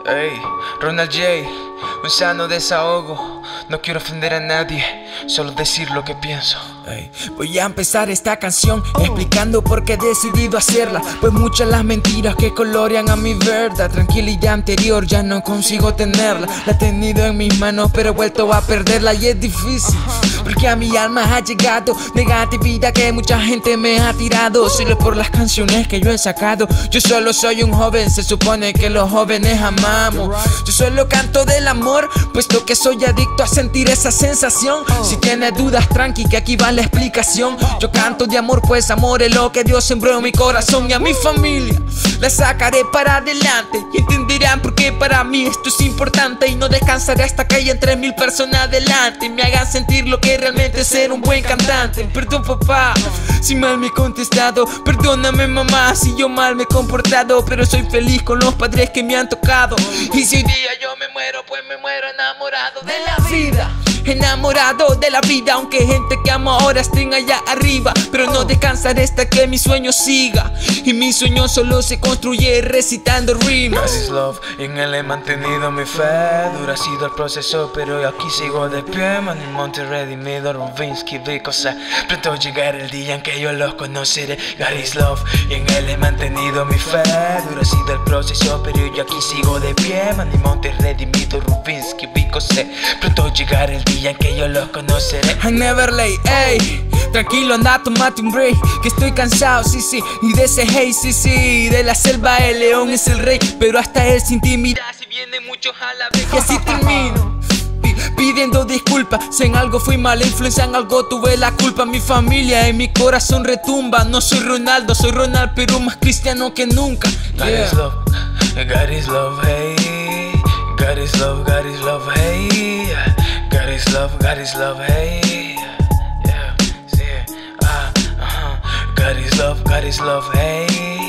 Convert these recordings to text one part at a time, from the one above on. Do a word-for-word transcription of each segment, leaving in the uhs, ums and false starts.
Hey, Ronald J, un sano desahogo. No quiero ofender a nadie, solo decir lo que pienso. Hey, voy a empezar esta canción explicando por qué he decidido hacerla, pues muchas las mentiras que colorean a mi verdad. Tranquilidad anterior ya no consigo tenerla. La he tenido en mis manos pero he vuelto a perderla y es difícil, porque a mi alma ha llegado negatividad que mucha gente me ha tirado, solo por las canciones que yo he sacado. Yo solo soy un joven, se supone que los jóvenes amamos. Yo solo canto del amor, puesto que soy adicto a sentir esa sensación. Si tienes dudas, tranqui, que aquí va la explicación. Yo canto de amor, pues amor es lo que Dios sembró en mi corazón. Y a mi familia la sacaré para adelante y entenderán por qué para mí esto es importante. Y no descansaré hasta que haya tres mil personas delante y me hagan sentir lo que realmente es ser un buen cantante. Perdón papá si mal me he contestado, perdóname mamá si yo mal me he comportado, pero soy feliz con los padres que me han tocado. Y si un día yo me muero, pues me muero enamorado de la vida. Enamorado de la vida, aunque gente que amo ahora estén allá arriba. Pero no descansaré hasta que mi sueño siga, y mi sueño solo se construye recitando rimas. God is love, y en él he mantenido mi fe. Duro ha sido el proceso, pero aquí sigo de pie. Man en Monterrey, Mido, Rubinsky, Vicosa. Pronto llegará el día en que yo los conoceré. God is love, y en él he mantenido mi fe. Duro ha sido el proceso, pero yo aquí sigo de pie. Man en Monterrey, Mido, Rubinsky, Vicosa. Pronto llegará el día en que yo los conoceré. I never late, ey. Tranquilo, anda, tomate un break, que estoy cansado, sí, sí. Y de ese hey, sí, sí. De la selva el león es el rey, pero hasta él se intimida si vienen muchos a la vez. Y así termino pidiendo disculpas. Si en algo fui mala influencia, en algo tuve la culpa. Mi familia en mi corazón retumba. No soy Ronaldo, soy Ronald, pero más cristiano que nunca. God Yeah. is love, God is love, hey. God is love, God is love, hey. God is love, God is love, hey. Yeah, sí, ah, uh-huh. God is love, God is love, hey.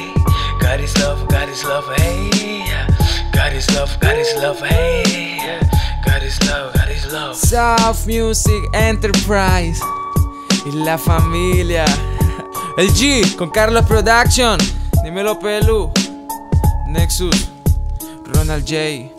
God is love, God is love, hey. God is love, God is love, hey. God is love, God is love. South Music Enterprise y la familia. El G con Carlos Production. Dímelo Pelu. Nexus, Ronald J.